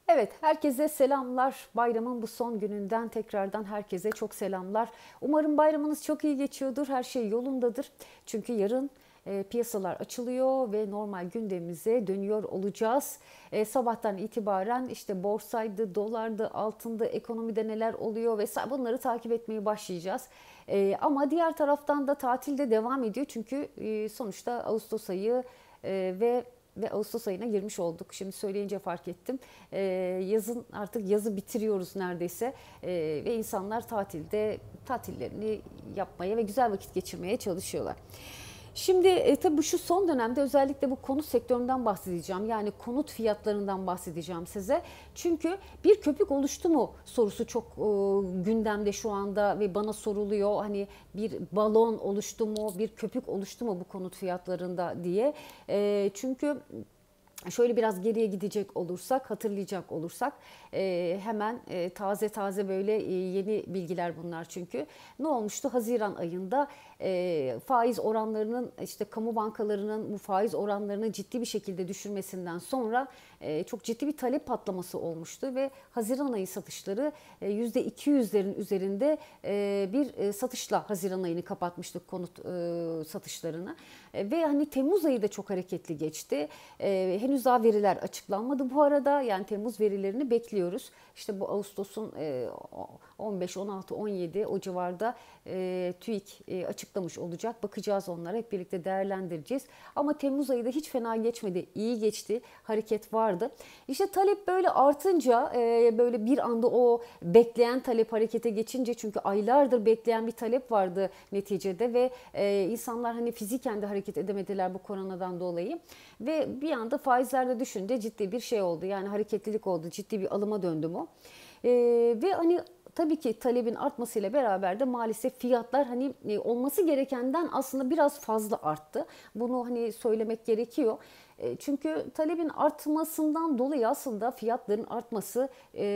Evet, herkese selamlar. Bayramın bu son gününden tekrardan herkese çok selamlar. Umarım bayramınız çok iyi geçiyordur, her şey yolundadır. Çünkü yarın piyasalar açılıyor ve normal gündemimize dönüyor olacağız. Sabahtan itibaren işte borsaydı, dolardı, altında, ekonomide neler oluyor vesaire bunları takip etmeye başlayacağız. Ama diğer taraftan da tatilde devam ediyor çünkü sonuçta Ağustos ayı ve Ağustos ayına girmiş olduk. Şimdi söyleyince fark ettim. Yazın artık yazı bitiriyoruz neredeyse. Ve insanlar tatillerini yapmaya ve güzel vakit geçirmeye çalışıyorlar. Şimdi tabii şu son dönemde özellikle bu konut sektöründen bahsedeceğim. Yani konut fiyatlarından bahsedeceğim size. Çünkü bir köpük oluştu mu sorusu çok gündemde şu anda ve bana soruluyor. Hani bir balon oluştu mu, bir köpük oluştu mu bu konut fiyatlarında diye. Çünkü şöyle biraz geriye gidecek olursak, hatırlayacak olursak hemen taze taze böyle yeni bilgiler bunlar çünkü. Ne olmuştu? Haziran ayında faiz oranlarının işte kamu bankalarının bu faiz oranlarını ciddi bir şekilde düşürmesinden sonra çok ciddi bir talep patlaması olmuştu ve Haziran ayı satışları %200'lerin üzerinde bir satışla Haziran ayını kapatmıştık konut satışlarını. Ve hani Temmuz ayı da çok hareketli geçti. Henüz daha veriler açıklanmadı bu arada. Yani Temmuz verilerini bekliyoruz. İşte bu Ağustos'un 15, 16, 17 o civarda TÜİK açıklamış olacak. Bakacağız onlara, hep birlikte değerlendireceğiz. Ama Temmuz ayı da hiç fena geçmedi. İyi geçti. Hareket vardı. İşte talep böyle artınca böyle bir anda o bekleyen talep harekete geçince, çünkü aylardır bekleyen bir talep vardı neticede ve insanlar hani fiziken de hareket edemediler bu koronadan dolayı. Ve bir anda faizlerde düşünce ciddi bir şey oldu. Yani hareketlilik oldu. Ciddi bir alıma döndü bu. Ve hani tabii ki talebin artmasıyla beraber de maalesef fiyatlar hani olması gerekenden aslında biraz fazla arttı. Bunu hani söylemek gerekiyor. Çünkü talebin artmasından dolayı aslında fiyatların artması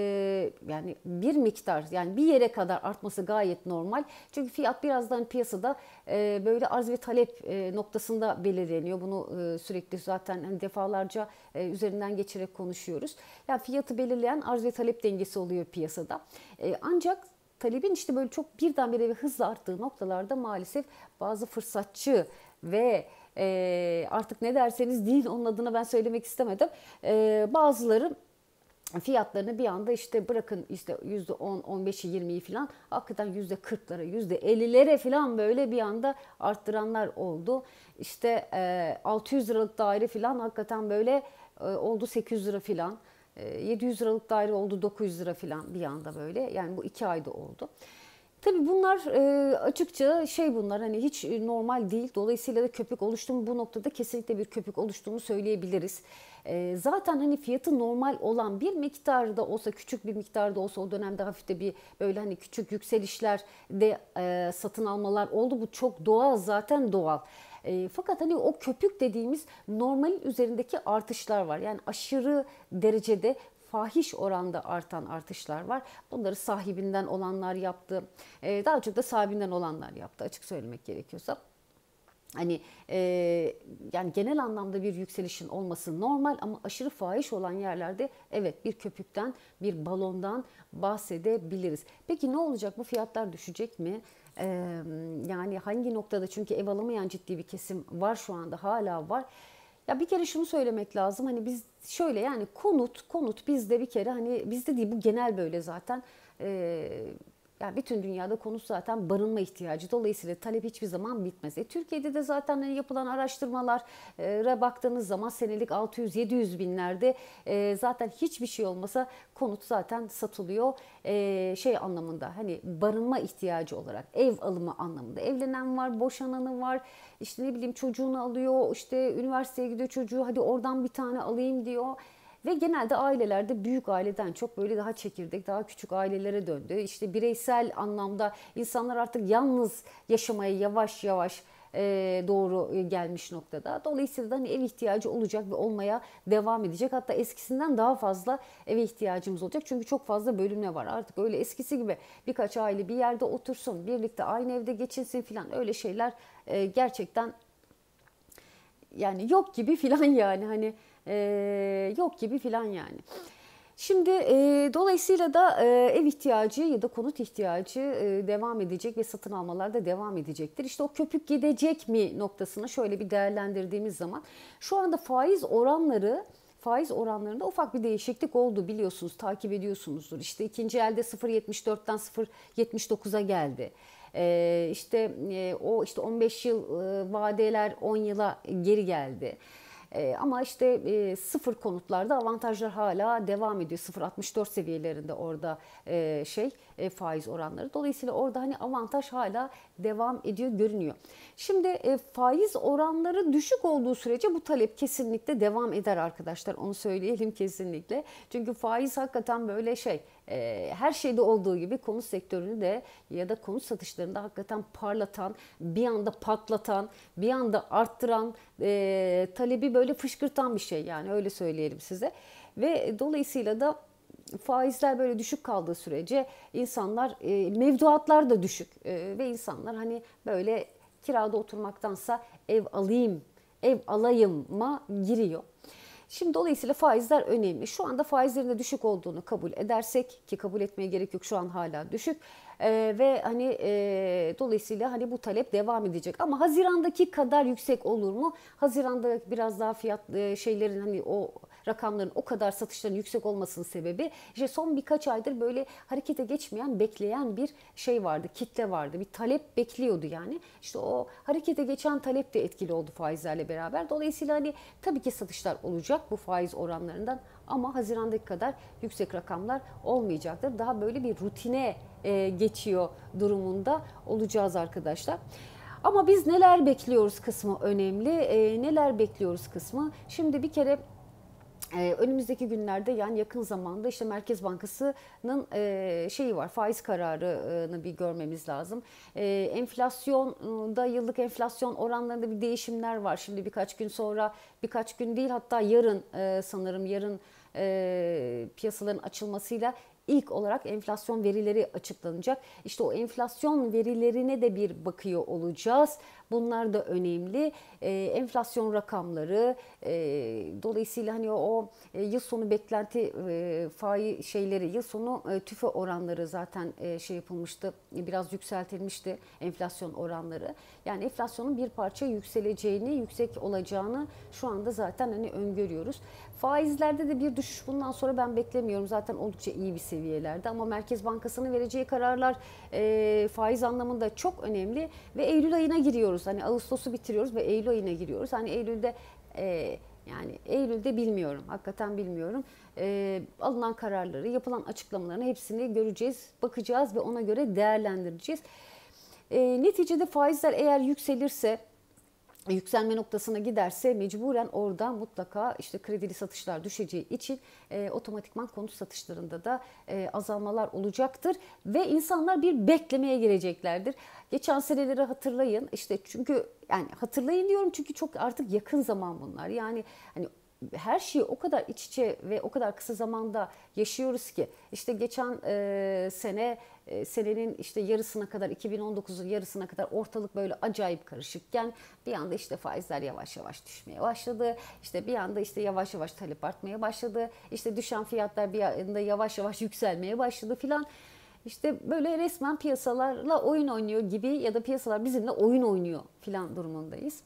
yani bir miktar, yani bir yere kadar artması gayet normal. Çünkü fiyat birazdan piyasada böyle arz ve talep noktasında belirleniyor. Bunu sürekli zaten hani defalarca üzerinden geçerek konuşuyoruz. Yani fiyatı belirleyen arz ve talep dengesi oluyor piyasada. Ancak talebin işte böyle çok birdenbire ve hızla arttığı noktalarda maalesef bazı fırsatçı ve artık ne derseniz deyin, onun adına ben söylemek istemedim. Bazıları fiyatlarını bir anda işte bırakın işte %10, 15'i, 20'yi falan hakikaten %40'lara, %50'lere falan böyle bir anda arttıranlar oldu. İşte 600 liralık daire falan hakikaten böyle oldu 800 lira falan. 700 liralık daire oldu 900 lira falan bir anda böyle. Yani bu 2 ayda oldu. Tabii bunlar açıkça bunlar hani hiç normal değil. Dolayısıyla da köpük oluştu mu bu noktada kesinlikle bir köpük oluştuğunu söyleyebiliriz. Zaten hani fiyatı normal olan bir miktarda olsa, küçük bir miktarda olsa o dönemde hafif de bir böyle hani küçük yükselişler de satın almalar oldu. Bu çok doğal, zaten doğal. Fakat hani o köpük dediğimiz normalin üzerindeki artışlar var. Yani aşırı derecede fahiş oranda artan artışlar var. Bunları sahibinden olanlar yaptı. Daha çok da sahibinden olanlar yaptı açık söylemek gerekiyorsa. Hani yani genel anlamda bir yükselişin olması normal ama aşırı fahiş olan yerlerde evet bir köpükten, bir balondan bahsedebiliriz. Peki ne olacak? Bu fiyatlar düşecek mi? Yani hangi noktada? Çünkü ev alamayan ciddi bir kesim var şu anda, hala var. Ya bir kere şunu söylemek lazım. Hani biz şöyle, yani konut bizde bir kere, hani bizde değil, bu genel böyle zaten. Yani bütün dünyada konut zaten barınma ihtiyacı. Dolayısıyla talep hiçbir zaman bitmez. Türkiye'de de zaten hani yapılan araştırmalara baktığınız zaman senelik 600-700 binlerde zaten hiçbir şey olmasa konut zaten satılıyor. Anlamında, hani barınma ihtiyacı olarak, ev alımı anlamında. Evlenen var, boşananı var. İşte ne bileyim çocuğunu alıyor, işte üniversiteye gidiyor çocuğu, hadi oradan bir tane alayım diyor. Ve genelde ailelerde büyük aileden çok böyle daha çekirdek, daha küçük ailelere döndü. İşte bireysel anlamda insanlar artık yalnız yaşamaya yavaş yavaş doğru gelmiş noktada. Dolayısıyla da hani ev ihtiyacı olacak ve olmaya devam edecek. Hatta eskisinden daha fazla eve ihtiyacımız olacak. Çünkü çok fazla bölünme var. Artık öyle eskisi gibi birkaç aile bir yerde otursun, birlikte aynı evde geçinsin falan, öyle şeyler gerçekten yani yok gibi filan, yani hani yok gibi filan yani. Şimdi dolayısıyla da ev ihtiyacı ya da konut ihtiyacı devam edecek ve satın almalar da devam edecektir. İşte o köpük gidecek mi noktasını şöyle bir değerlendirdiğimiz zaman şu anda faiz oranlarında ufak bir değişiklik oldu, biliyorsunuz, takip ediyorsunuzdur. İşte ikinci elde 0,74'ten 0,79'a geldi. İşte o işte 15 yıl vadeler 10 yıla geri geldi. Ama işte sıfır konutlarda avantajlar hala devam ediyor. 0,64 seviyelerinde orada faiz oranları. Dolayısıyla orada hani avantaj hala devam ediyor görünüyor. Şimdi faiz oranları düşük olduğu sürece bu talep kesinlikle devam eder arkadaşlar. Onu söyleyelim kesinlikle. Çünkü faiz hakikaten böyle her şeyde olduğu gibi konut sektörünü de ya da konut satışlarını da hakikaten parlatan, bir anda patlatan, bir anda arttıran, talebi böyle fışkırtan bir şey, yani öyle söyleyelim size. Ve dolayısıyla da faizler böyle düşük kaldığı sürece insanlar, mevduatlar da düşük, ve insanlar hani böyle kirada oturmaktansa ev alayım'a giriyor. Şimdi dolayısıyla faizler önemli. Şu anda faizlerin de düşük olduğunu kabul edersek, ki kabul etmeye gerek yok, şu an hala düşük. Ve hani dolayısıyla hani bu talep devam edecek. Ama Haziran'daki kadar yüksek olur mu? Haziran'da biraz daha fiyat şeylerin, hani o rakamların, o kadar satışların yüksek olmasının sebebi işte son birkaç aydır böyle harekete geçmeyen, bekleyen bir şey vardı, kitle vardı. Bir talep bekliyordu yani. İşte o harekete geçen talep de etkili oldu faizlerle beraber. Dolayısıyla hani tabii ki satışlar olacak bu faiz oranlarından, ama Haziran'daki kadar yüksek rakamlar olmayacaktır. Daha böyle bir rutine geçiyor durumunda olacağız arkadaşlar. Ama biz neler bekliyoruz kısmı önemli. Neler bekliyoruz kısmı. Şimdi bir kere önümüzdeki günlerde, yani yakın zamanda işte Merkez Bankası'nın şeyi var, faiz kararını bir görmemiz lazım. Enflasyonda, yıllık enflasyon oranlarında bir değişimler var. Şimdi birkaç gün sonra, birkaç gün değil hatta yarın, sanırım yarın piyasaların açılmasıyla ilk olarak enflasyon verileri açıklanacak. İşte o enflasyon verilerine de bir bakıyor olacağız. Bunlar da önemli. Enflasyon rakamları, dolayısıyla hani o yıl sonu beklenti faiz şeyleri, yıl sonu tüfe oranları zaten şey yapılmıştı, biraz yükseltilmişti enflasyon oranları. Yani enflasyonun bir parça yükseleceğini, yüksek olacağını şu anda zaten hani öngörüyoruz. Faizlerde de bir düşüş bundan sonra ben beklemiyorum. Zaten oldukça iyi bir seviyelerde, ama Merkez Bankası'nın vereceği kararlar faiz anlamında çok önemli ve Eylül ayına giriyoruz. Hani Ağustos'u bitiriyoruz ve Eylül ayına giriyoruz. Hani Eylül'de yani Eylül'de bilmiyorum, hakikaten bilmiyorum. Alınan kararları, yapılan açıklamaların hepsini göreceğiz, bakacağız ve ona göre değerlendireceğiz. Neticede faizler eğer yükselirse, yükselme noktasına giderse mecburen orada mutlaka işte kredili satışlar düşeceği için otomatikman konut satışlarında da azalmalar olacaktır ve insanlar bir beklemeye gireceklerdir. Geçen seneleri hatırlayın, işte çünkü yani hatırlayın diyorum çünkü çok artık yakın zaman bunlar. Yani hani her şeyi o kadar iç içe ve o kadar kısa zamanda yaşıyoruz ki, işte geçen senenin işte yarısına kadar, 2019'un yarısına kadar ortalık böyle acayip karışıkken bir anda işte faizler yavaş yavaş düşmeye başladı. İşte bir anda işte yavaş yavaş talep artmaya başladı. İşte düşen fiyatlar bir anda yavaş yavaş yükselmeye başladı filan. İşte böyle resmen piyasalarla oyun oynuyor gibi ya da piyasalar bizimle oyun oynuyor filan durumundayız.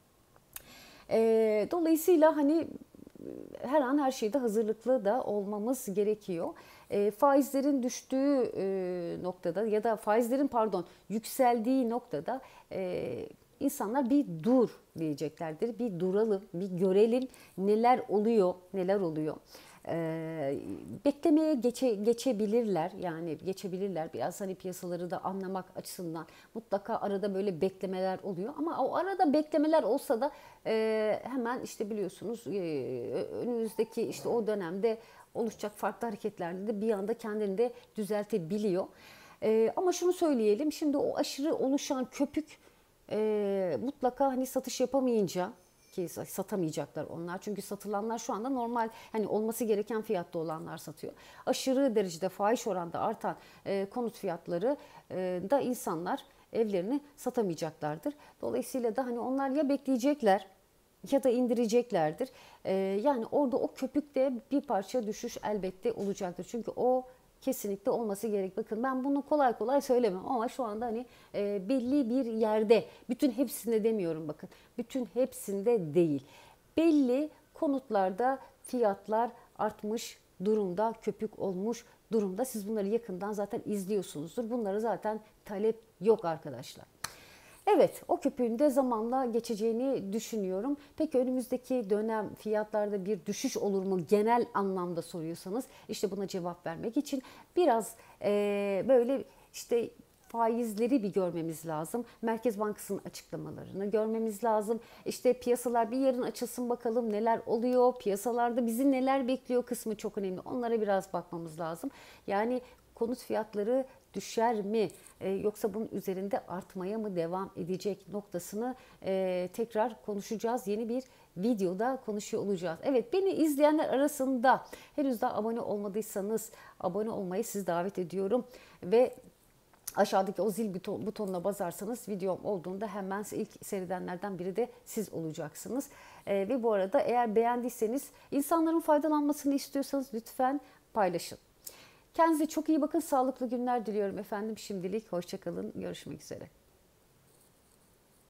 Dolayısıyla hani her an her şeyde hazırlıklı da olmamız gerekiyor. Faizlerin düştüğü noktada ya da faizlerin yükseldiği noktada insanlar bir dur diyeceklerdir. Bir duralım, bir görelim neler oluyor, neler oluyor. Beklemeye geçebilirler, yani geçebilirler, biraz hani piyasaları da anlamak açısından mutlaka arada böyle beklemeler oluyor, ama o arada beklemeler olsa da hemen işte biliyorsunuz önümüzdeki işte o dönemde oluşacak farklı hareketlerde de bir anda kendini de düzeltebiliyor. Ama şunu söyleyelim, şimdi o aşırı oluşan köpük mutlaka hani satış yapamayınca, ki satamayacaklar onlar. Çünkü satılanlar şu anda normal, hani olması gereken fiyatta olanlar satıyor. Aşırı derecede fahiş oranda artan konut fiyatları da insanlar evlerini satamayacaklardır. Dolayısıyla da hani onlar ya bekleyecekler ya da indireceklerdir. Yani orada o köpükte bir parça düşüş elbette olacaktır. Çünkü o kesinlikle olması gerek. Bakın ben bunu kolay kolay söylemem ama şu anda hani belli bir yerde, bütün hepsinde demiyorum bakın, bütün hepsinde değil. Belli konutlarda fiyatlar artmış durumda, köpük olmuş durumda. Siz bunları yakından zaten izliyorsunuzdur. Bunlara zaten talep yok arkadaşlar. Evet, o köpüğün de zamanla geçeceğini düşünüyorum. Peki önümüzdeki dönem fiyatlarda bir düşüş olur mu genel anlamda soruyorsanız, işte buna cevap vermek için biraz böyle işte faizleri bir görmemiz lazım. Merkez Bankası'nın açıklamalarını görmemiz lazım. İşte piyasalar bir yarın açılsın bakalım neler oluyor, piyasalarda bizi neler bekliyor kısmı çok önemli. Onlara biraz bakmamız lazım. Yani konut fiyatları düşer mi yoksa bunun üzerinde artmaya mı devam edecek noktasını tekrar konuşacağız. Yeni bir videoda konuşuyor olacağız. Evet, beni izleyenler arasında henüz daha abone olmadıysanız abone olmayı sizi davet ediyorum ve aşağıdaki o zil butonuna basarsanız videom olduğunda hemen ilk seyredenlerden biri de siz olacaksınız. Ve bu arada eğer beğendiyseniz, insanların faydalanmasını istiyorsanız lütfen paylaşın. Kendinize çok iyi bakın. Sağlıklı günler diliyorum efendim. Şimdilik hoşça kalın. Görüşmek üzere.